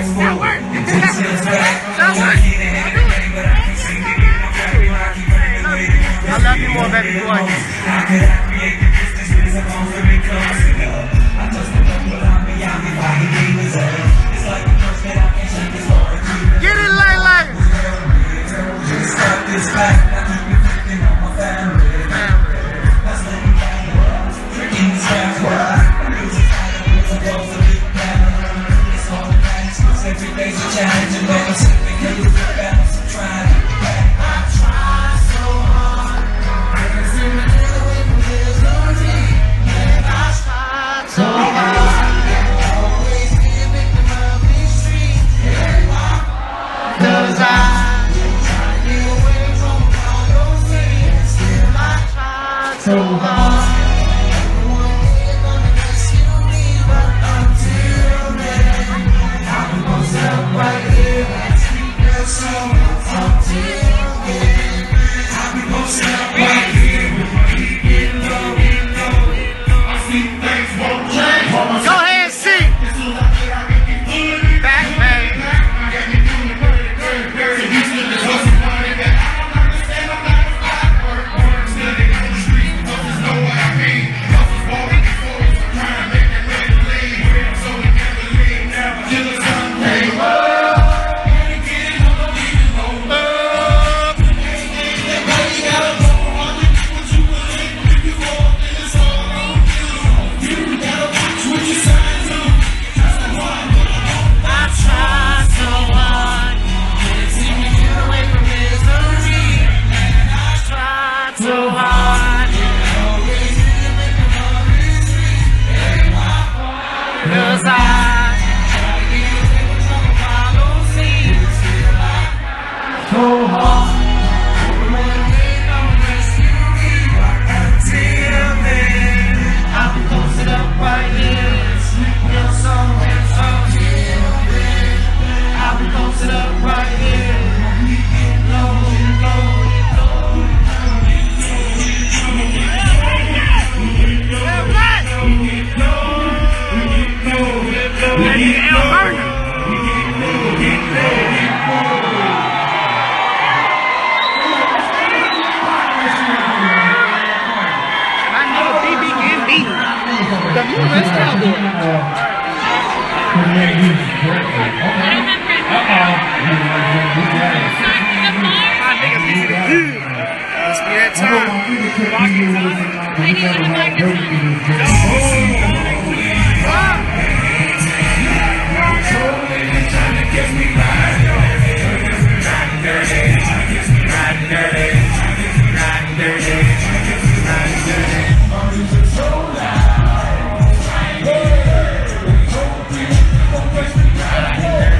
I love you more, baby boy. Get it, like. Every day's a challenge and never slipping. Can you flip balance? I'm trying to I try so hard. Cause in the middle with misery. And I try so hard. Always be a victim of these streets. Cause I try to get away from all those things. Still I try so hard. One day you're gonna rescue me, but until then right here, there's some until then. I'll be posted up right here. Keep it low. I see things won't change. Go ahead, see. Back, man. Cause I so hard. Until then, I'll be posted up right here. Sleeping somewhere, until then, I'll be posted up right here. The U.S. Cowboy. Must be that time.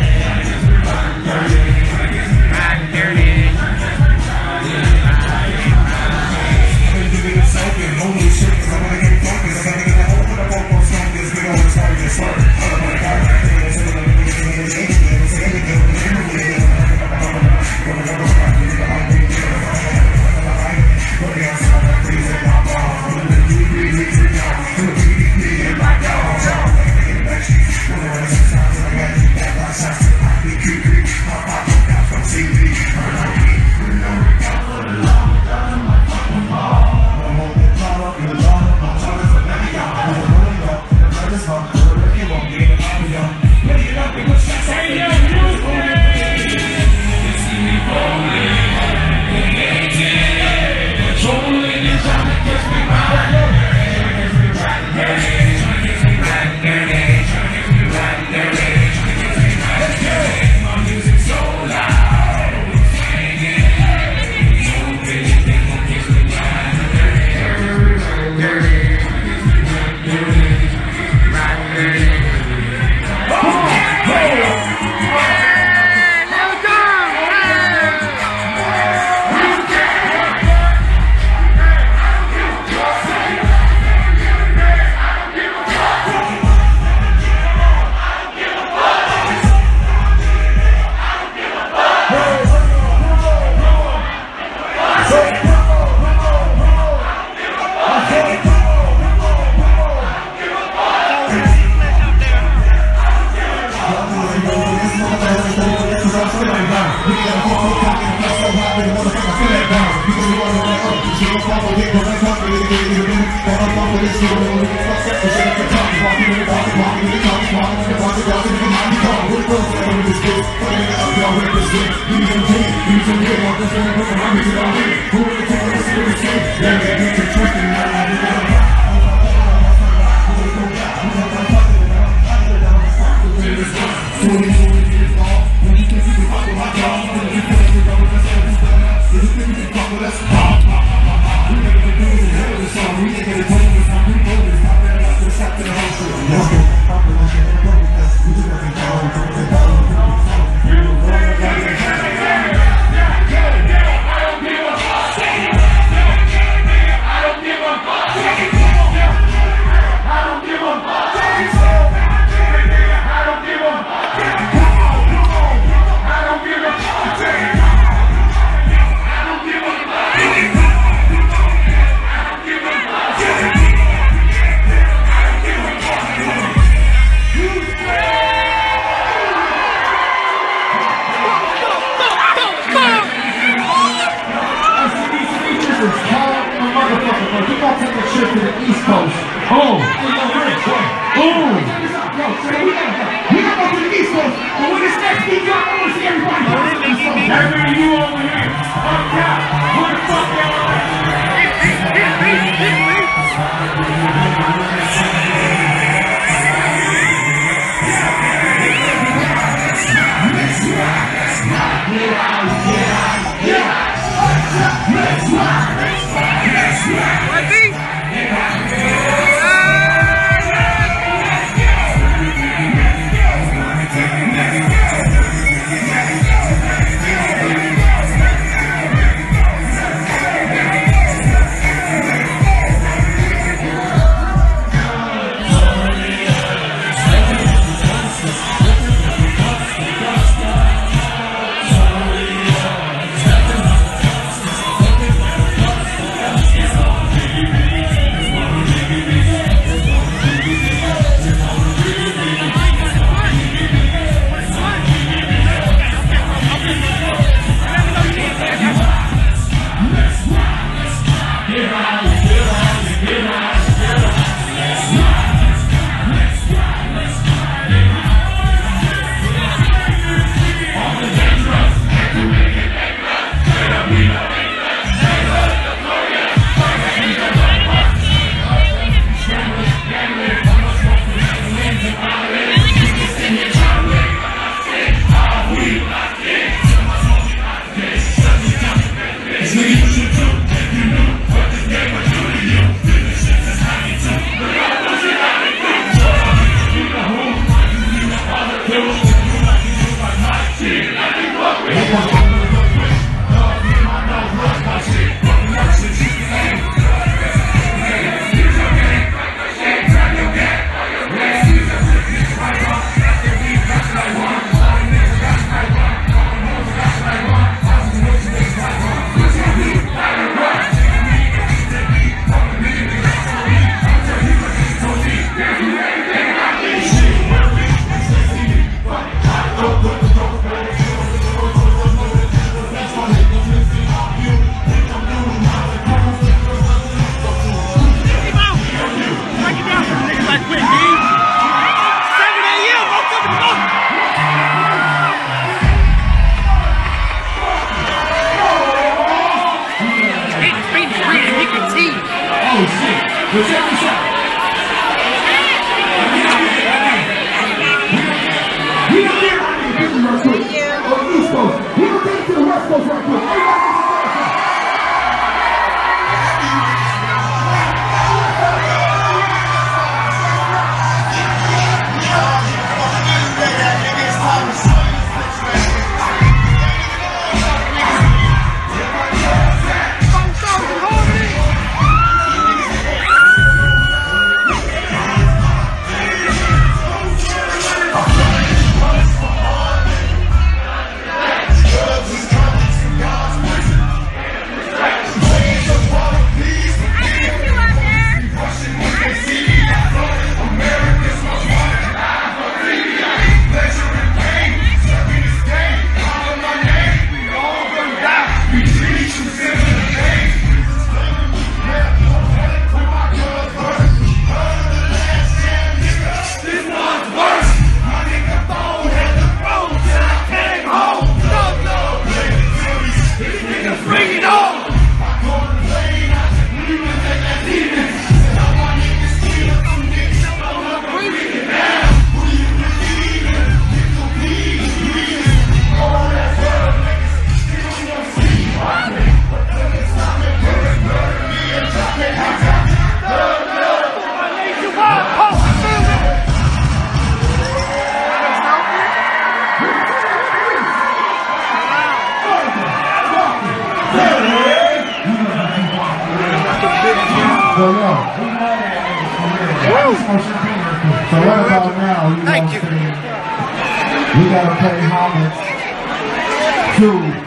So right about now, you know what I'm saying? We gotta pay homage to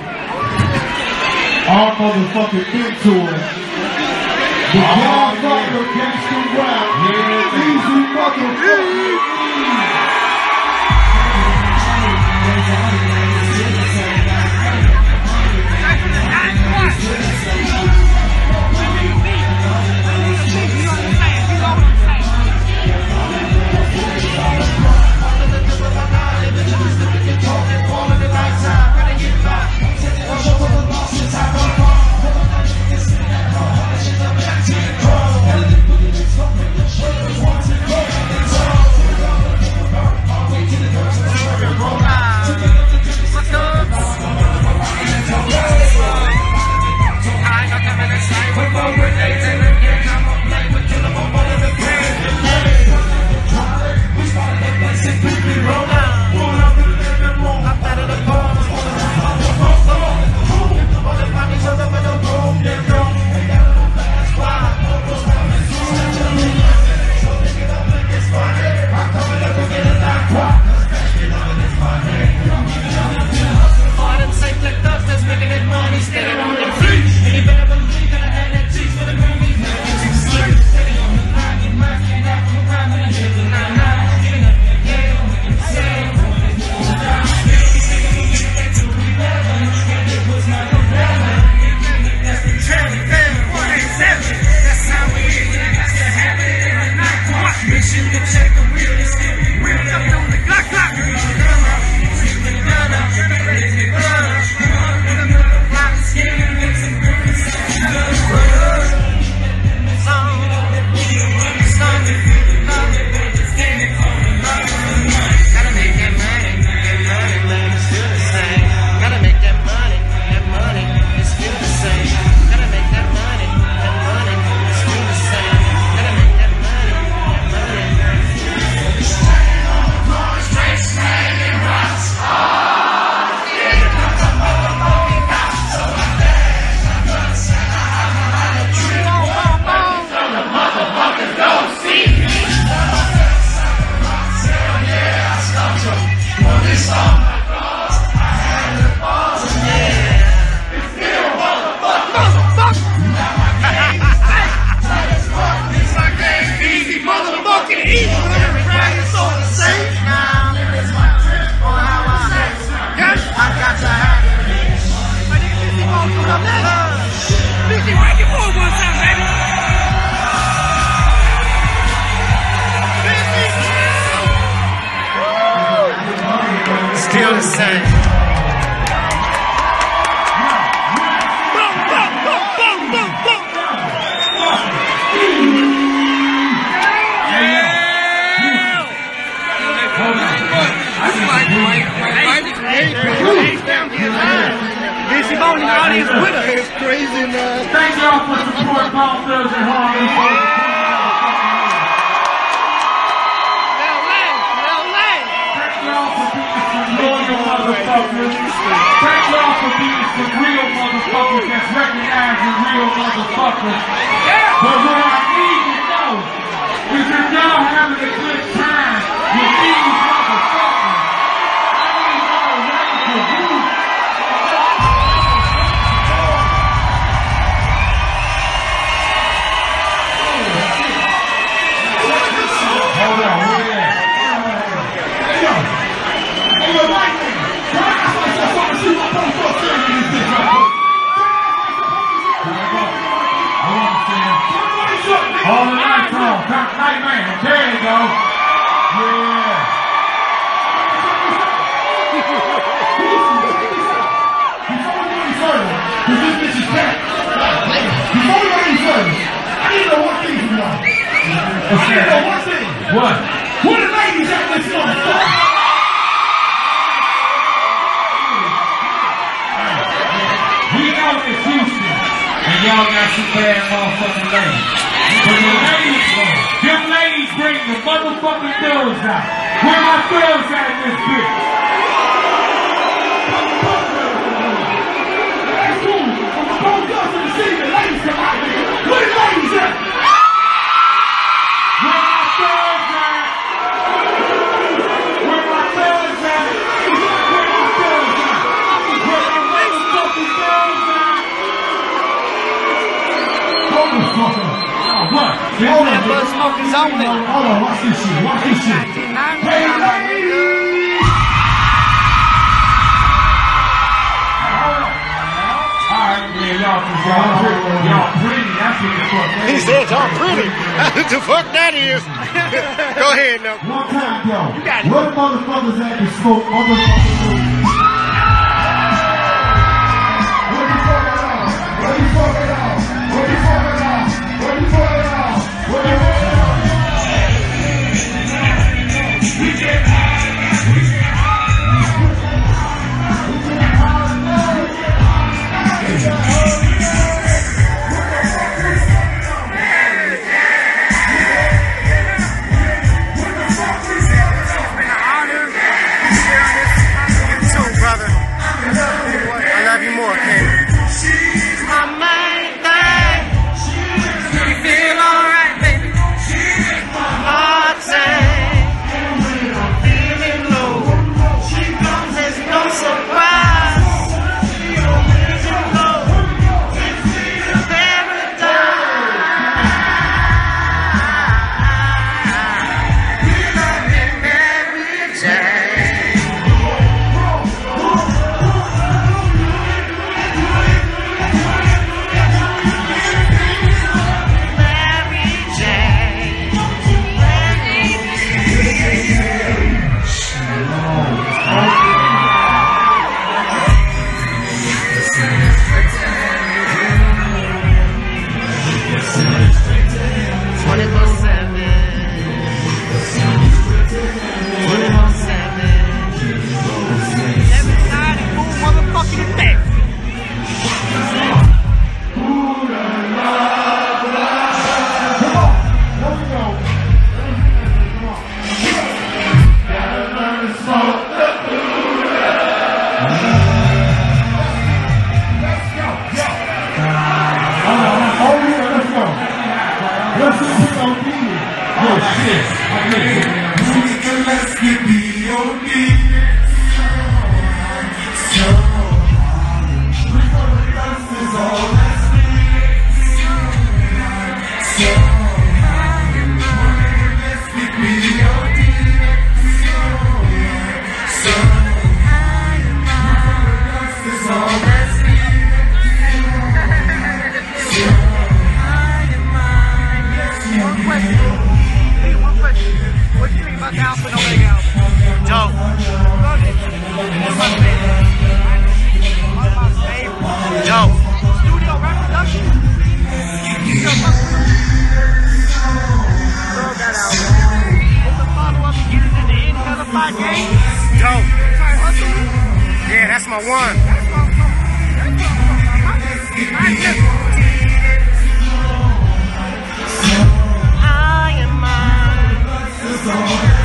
our motherfucking mentor, the godfather of gangsta rap, Bizzy motherfucking. Still the same. Bizzy Bone in the audience with us. It's crazy, man. Thank y'all for supporting Ballfields and Harmony. Thank y'all for being some loyal motherfuckers. Thank y'all for being some real motherfuckers that's recognizing real motherfuckers. But what I need to know is if y'all having a good time with these motherfuckers, I need y'all to raise your roof. Hold on, where you at? Hey, yo, white man, can I ask myself something to see my motherfucker saying in this bitch right quick? I understand. All the lights on. Night man. There you go. Yeah. Before we go any further, because this bitch is back. Before we go any further, I need to know one thing from y'all. I need to know one thing. What? Where the ladies at this motherfucker? We know it's Houston, and y'all got some bad motherfucking ladies. But them ladies bring the motherfucking girls out. Where my girls at in this bitch? That's cool. When my phone goes to the city, the ladies come out here. Where the ladies at? Where my girls only. Hold on, watch this shit. Watch this shit. Hey, ladies! Alright, man, y'all pretty. That's what the fuck. He said y'all pretty. What the fuck that is? Go ahead now. One time, yo. You got it. What motherfuckers at the smoke? Motherfuckers. What the fuck it on? What the fuck it on? What the fuck it on? What the fuck it on? What the fuck it on? We get high. We get Yeah, that's my one. I am mine.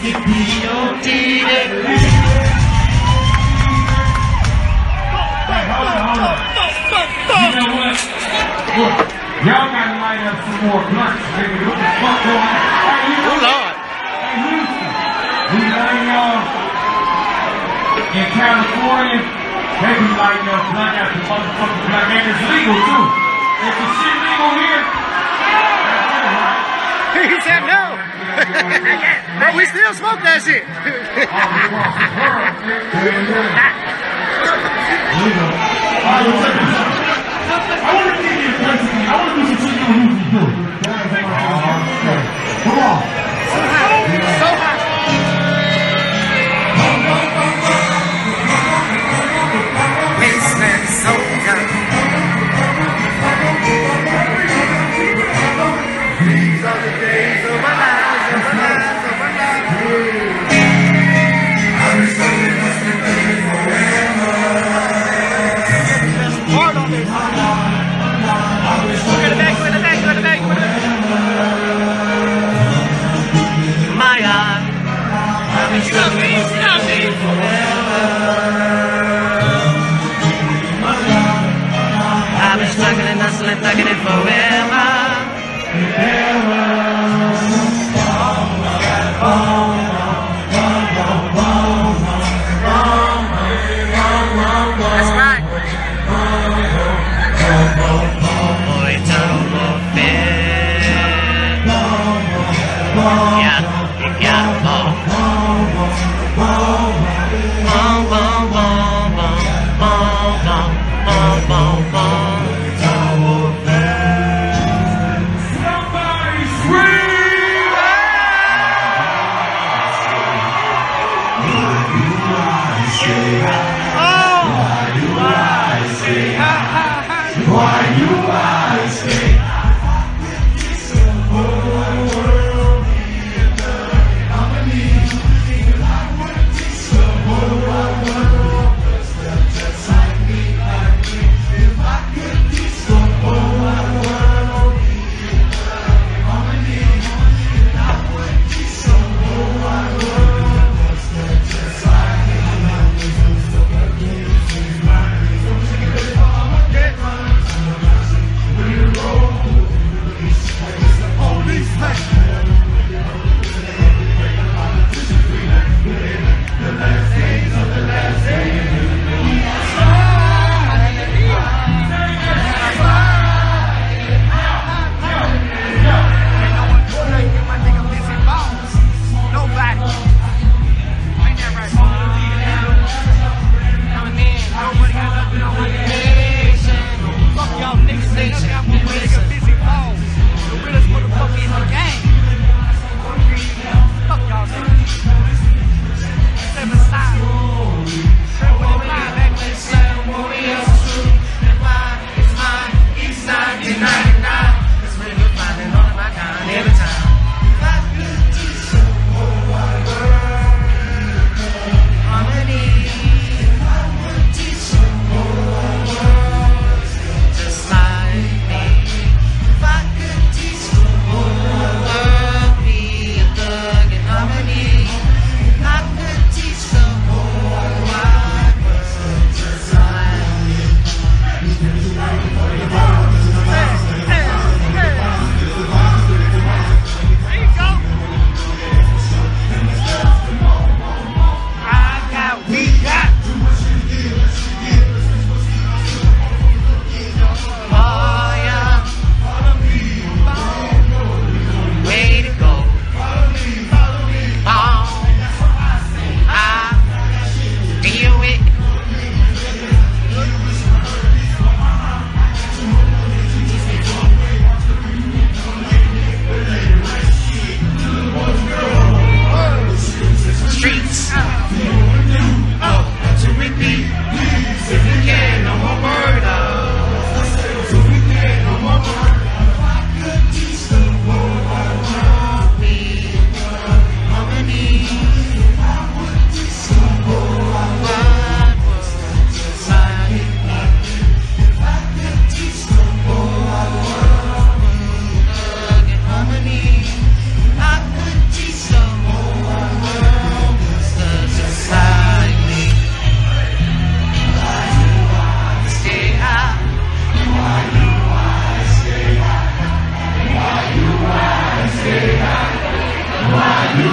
Look, y'all gotta light up some more blunts, nigga. What the fuck going on? Hey, you know, Oh, Lord. hey, Houston, we lighting y'all in California. They be lighting up blunt after motherfucking blunt, and it's legal too. Is the shit legal here? He said no. But we still smoke that shit. I want to give you a question. I want to do some shit you don't usually do. Come on. So hot. Wasteland soldier. These are the days of our lives, of our lives, of our lives. I've been studying this thing forever. Hard on this. Go in the back, go in the back, go in the back, go in the back. My God, I've been studying this thing forever. I've been struggling, hustling, thugging it forever. That's right. Boy, don't warfare. Yeah, you gotta fall. Boom, boom, boom, boom, boom, boom, boom, boom. Somebody scream! Why do I say?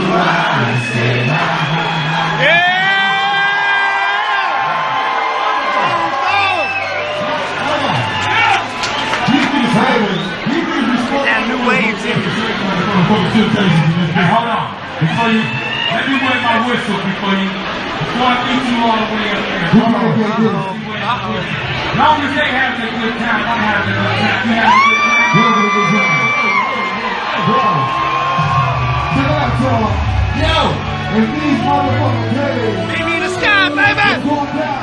New waves in. Hold on. Before you, let me wet my whistle before I get you all the way up there. Hold on. As long as they have a good time, I'm having a good time. You have a good time? Check it out, y'all. Yo! And these motherfuckers, hey! Meet me in the sky, baby! It's going down.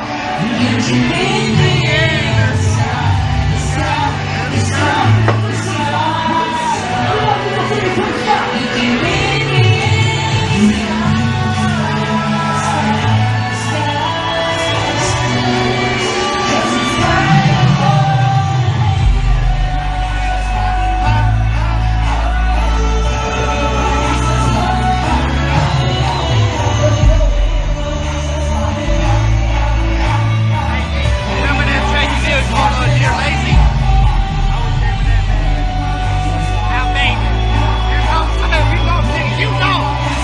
Remember that track you did called Dear Lazy? I was there with that man. Now, baby, you know, nigga, you know.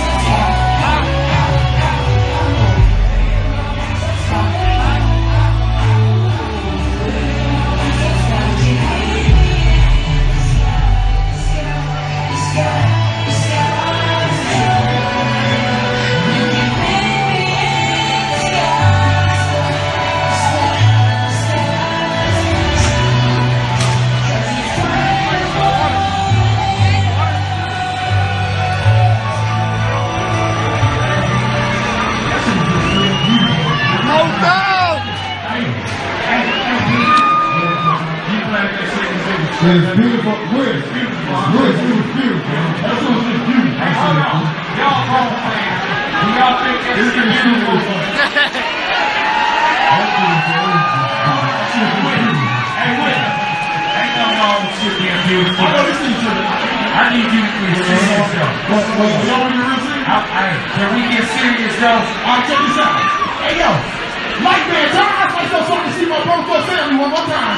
It's beautiful. Where's beautiful? Where's beautiful? That's what's beautiful. Hey, hold on. Y'all home fans. Do y'all think this is beautiful? Hey, wait. Ain't nothing wrong with shit being beautiful. I need you to please yourself. Can we get serious though? I'll check this out. Hey, yo. Mike, man, turn on myself so I can see my bro for family one more time.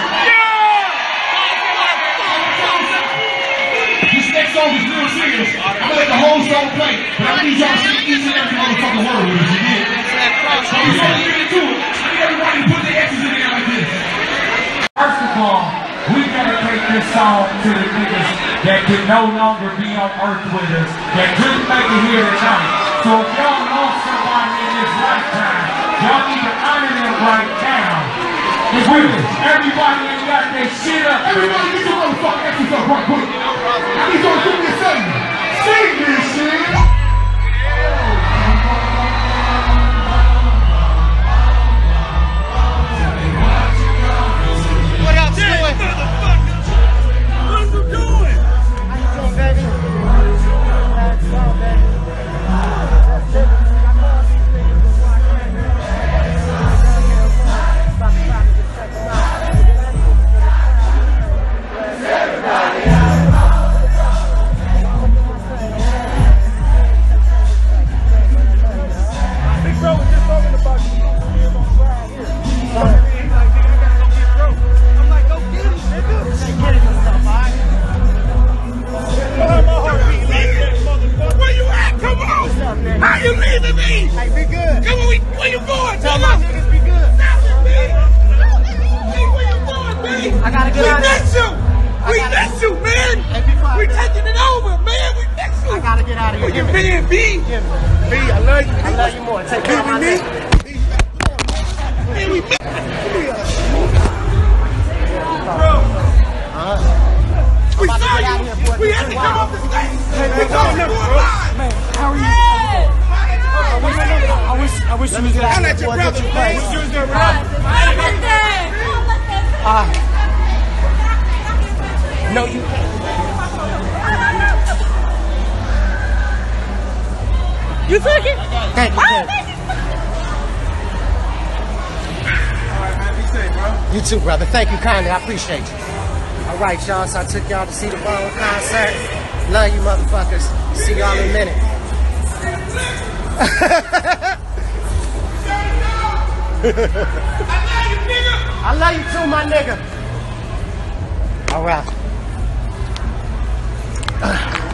This next song is real serious. I'm gonna let the whole song play, but I need y'all to see each and every motherfucking word with it, you did? So before we get into it, I need everybody to put their X's in there like this. First of all, we dedicate this song to the niggas that can no longer be on earth with us, that couldn't make it here tonight. So if y'all know somebody in this lifetime, y'all need to honor them right now. Everybody ain't got their shit up. Everybody get your motherfucking X's up right quick. I need y'all to do me a favor. Sing this shit. What up, Stewie? What you doing? How you doing, baby? That's all, baby. That's it. I call these things before I can. About to try to get checked out. Big bro was just talking about you. You're gonna ride here. I'm like, go get him, nigga. Get him and stuff, alright? My heart beating like that, motherfucker. Where you at? Come on! What's up, man? How you leaving me? Hey, be good. Come on, where you going? Tell my niggas be good. Stop it, man. Where you going, man? I gotta get out of here. We miss you. We miss you, man. Hey, be quiet. We taking it over, man. We miss you. I gotta get out of here. You being B? B, I love you. I love you more. Take care of my nigga. Man, we miss you. Bro. We saw you. We had to come off the stage. We told you were alive. Man, how are you? I wish you was there. I let your brother play. I wish you was there. No, you can't. You took it? Thank you. Alright, man, be safe, bro. You too, brother. Thank you kindly. I appreciate you. Alright, y'all. So I took y'all to see the Bone concert. Love you, motherfuckers. See y'all in a minute. I love you too, my nigga. All right.